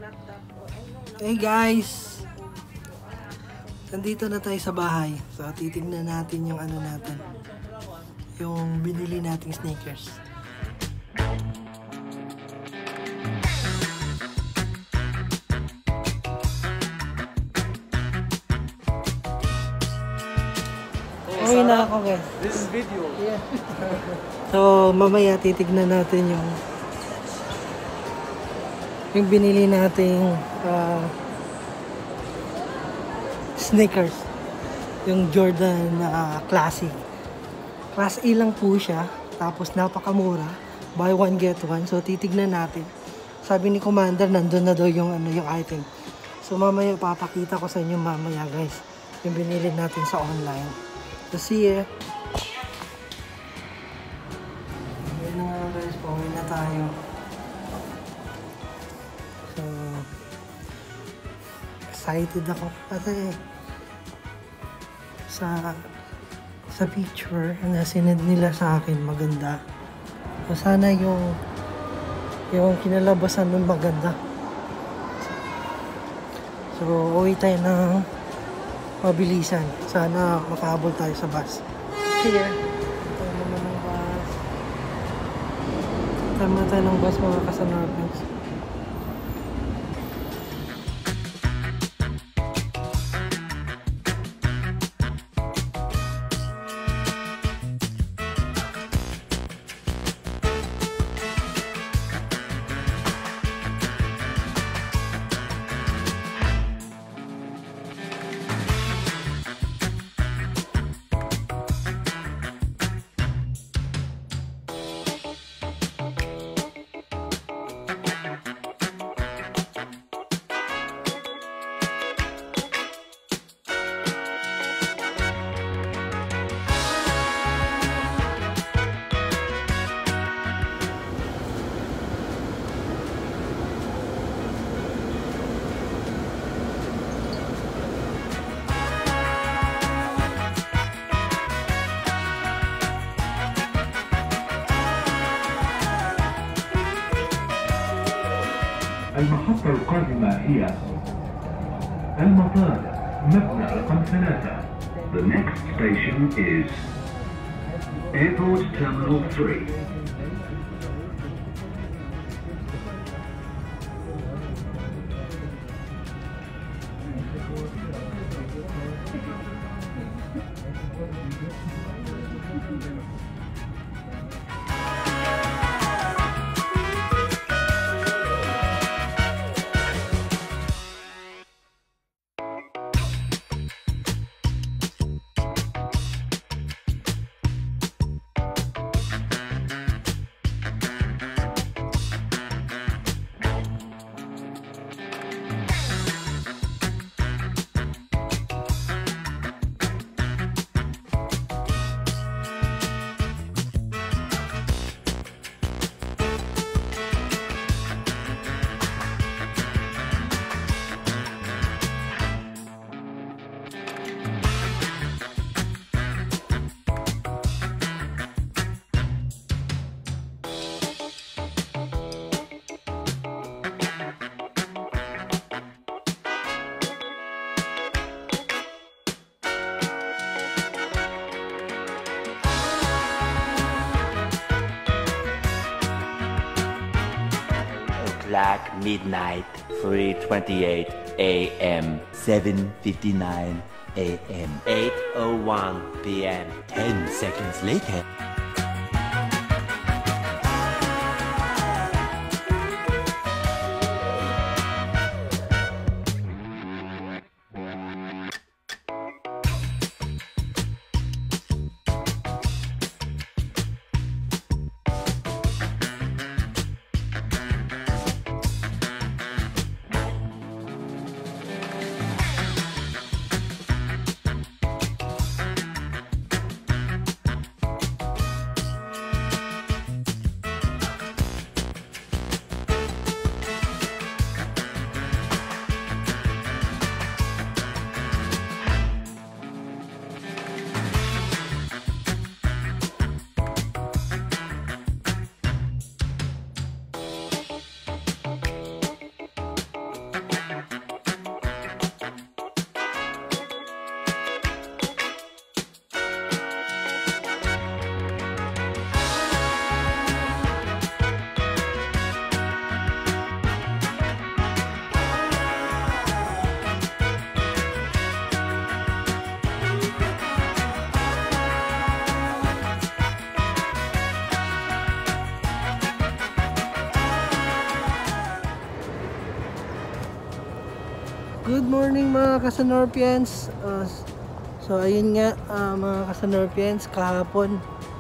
Hey guys! Nandito na tayo sa bahay. So titignan natin yung ano natin. Yung binili nating sneakers. Uwi na ako guys. This is video. Yeah. So mamaya titignan natin yung binili nating sneakers. Yung Jordan Classic. Class A lang po siya. Tapos napakamura. Buy one get one. So titignan natin. Sabi ni Commander nandun na daw yung item. So mamaya papakita ko sa inyo mamaya guys. Yung binili natin sa online. So see ya. Ayan na nga guys. Pauwi na tayo. So excited ako kasi sa picture na sinend nila sa akin maganda. So sana yung kinalabasan nun maganda. So uwi tayo ng mabilisan. Sana makahabol tayo sa bus. Here. Tayo naman ng bus. Tama tayo ng bus mga kasanabins. المحطة القادمة هي المطار مبنى رقم 3. The next station is Airport Terminal 3. Black midnight, 3:28 a.m., 7:59 a.m., 8:01 p.m. 10 seconds later. Good morning mga Kasanorpians. So ayun nga mga Kasanorpians, kahapon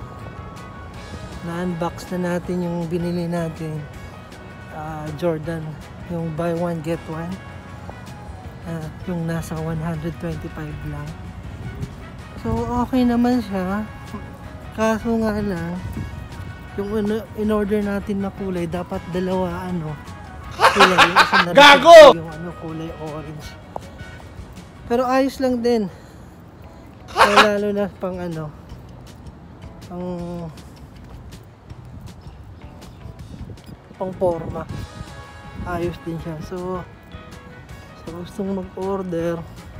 na-unbox na natin yung binili natin Jordan, yung buy one get one, yung nasa 125 lang. So okay naman siya, kaso nga lang yung in-order natin na kulay dapat dalawa kulay, yung isa na gago! Yung kulay orange. Pero ayos lang din. Lalo na pang pang forma. Ayos din siya. So gustong mag-order,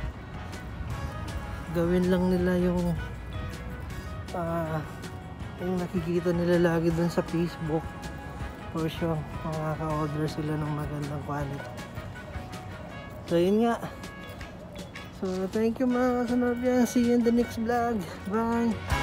gawin lang nila yung nakikita nila lagi dun sa Facebook. For sure, makaka-order sila ng magandang quality. So yun nga. So thank you mga Kasanorpians. See you in the next vlog. Bye!